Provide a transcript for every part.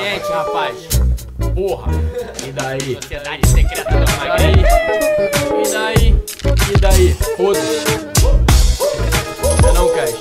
ambiente, rapaz. Porra. E daí? Sociedade secreta do Magrinho. E daí? E daí? Foda-se. Você não quer?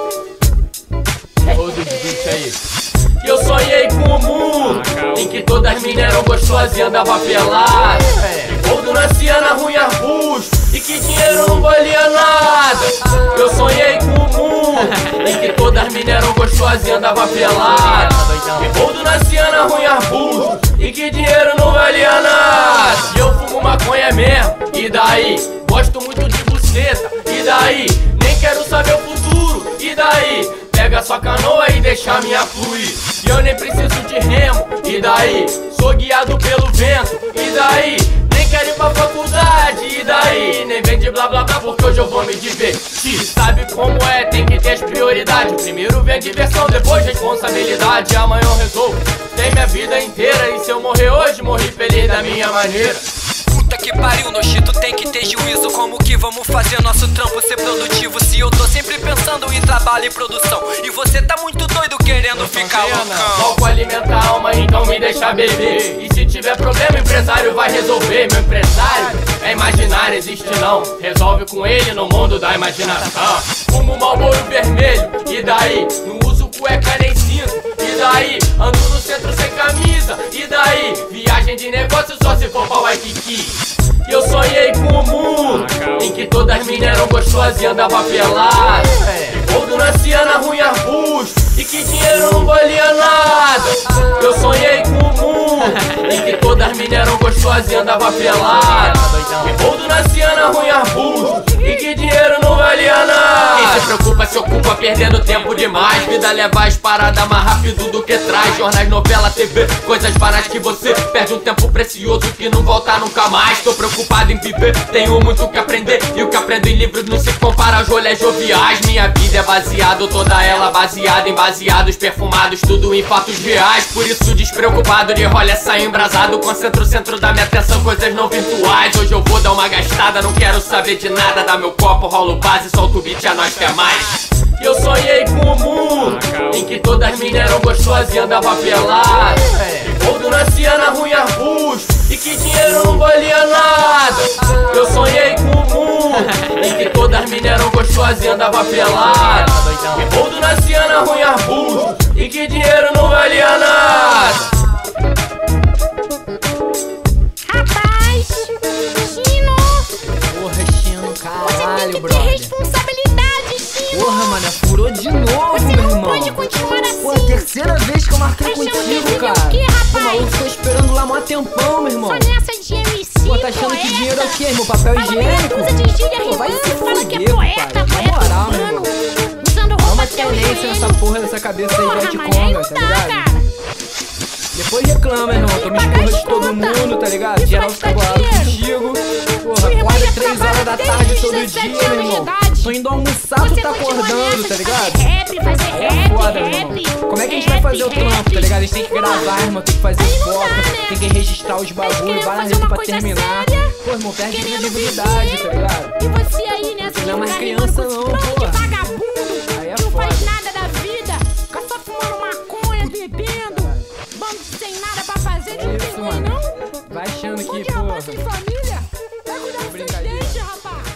Foda os bichos aí. Eu sonhei com o mundo em que todas minas eram gostosas e andava pelada. Gordo nascia na ruim arbusto e que dinheiro não valia nada. Eu sonhei com o mundo em que todas minas eram gostosas e andava pelada. Gordo nascia na ruim arbusto e que dinheiro não valia nada. E eu fumo maconha mesmo, e daí? Gosto muito de buceta, e daí? Nem quero saber o futuro, e daí? Pega sua canoa e deixa a minha fluir. E eu nem preciso de remo, e daí? Sou guiado pelo vento, e daí? Nem quero ir pra faculdade, e daí? Nem vem de blá blá blá porque hoje eu vou me divertir. Sabe como é, tem que ter as prioridades. Primeiro vem a diversão, depois responsabilidade. Amanhã eu resolvo, tem minha vida inteira. E se eu morrer hoje, morri feliz da minha maneira. Puta que pariu, Noshito, tem que ter juízo. Como que vamos fazer nosso trampo ser produtivo? Se eu tô sempre pensando em trabalho e produção e você tá muito doido querendo ficar loucão. Álcool alimenta a alma, então me deixa beber. E se tiver problema, o empresário vai resolver. Meu empresário é imaginário, existe não. Resolve com ele no mundo da imaginação. Fumo Marlboro vermelho, e daí? Não uso cueca nem cinto, e daí? Ando no centro sem camisa, e daí? Viagem de negócio só se for pra Waikiki. E eu sonhei com o mundo em que todas as minas eram gostosas e andava pelada. Gordo nascia na ruim arbusto e que dinheiro não valia nada. Eu sonhei com o mundo em que todas as minas eram gostosas e andava pelada. Gordo nascia na ruim arbusto e que dinheiro não valia nada. Quem se preocupa se ocupa perdendo tempo demais. Vida leva as paradas mais rápido do que traz. Jornais, novela, TV, coisas banais que você perde um tempo precioso que não volta nunca mais. Tô preocupado em viver, tenho muito que aprender. E o que aprendo em livros não se compara aos rolês joviais. Minha vida é baseada, toda ela baseada em baseados perfumados, tudo em fatos reais. Por isso despreocupado de rolha sair embrasado. Concentro o centro da minha atenção, coisas não virtuais. Hoje eu vou dar uma gastada, não quero saber de nada. Dá meu copo, rolo base, solto o beat, a nós quer mais. E eu sonhei com o mundo em que todas as minas eram gostosas e andava pelada. Gordo nascia na ruim arbusto e que dinheiro não valia nada. Eu sonhei com o mundo em que todas as minas eram gostosas e andava pelada. Gordo nascia na ruim arbusto e que dinheiro não valia nada. Rapaz, Chino, Porra, Chino, você caralho, tem que ter brother. responsabilidade, Chino. Porra, mano, furou de novo, Você meu não irmão. pode continuar assim. Pô, terceira vez que eu marquei Achando que contigo, vida é cara. o quê, rapaz? Pô, maluco, ficou esperando lá mó tempão, meu irmão. Só nessa de MC, Pô, tá achando que poeta. dinheiro é o quê, irmão? Papel Fala meia higiênico? dúzia de gíria Pô, vai rimando, se fala que é fuder, poeta, pai. Na poeta moral, meu urbano, irmão. usando Dá roupa uma até o tenência joelho. nessa porra dessa cabeça aí de Porra, Red mas aí Conga, não tá dá, ligado? cara. Depois reclama, irmão. Toma Pagar esporra as de todo contas. mundo, tá ligado? Isso Geral vai fica te dar bolado dinheiro. contigo. Porra, Sua irmã acorda já 3 trabalha horas da desde tarde os todo 17 dia, meu anos de irmão. idade. Tô indo almoçar, tu Você tá continua acordando, nessa tá de ligado? fazer rap, fazer Aí é rap, foda, meu rap. irmão. Como é que a gente vai fazer o trampo, tá ligado? A gente tem que gravar, irmão, tem que fazer Aí não foto, dá, né? tem que registrar os bagulhos, querendo várias fazer vezes uma pra coisa terminar. séria, Pô, irmão, perde querendo credibilidade, viver. tá ligado? E você aí, né? Você não é mais criança não, pô. porra. De vagabundo, Aí é que não faz foda. nada da vida, fica só fumando maconha, bebendo, bando sem nada pra fazer, de não tem Isso, mãe mano. não. Vai achando Bom que, de rapaz porra. sem família, vai cuidar dos seus Brincadeira. dentes, rapaz.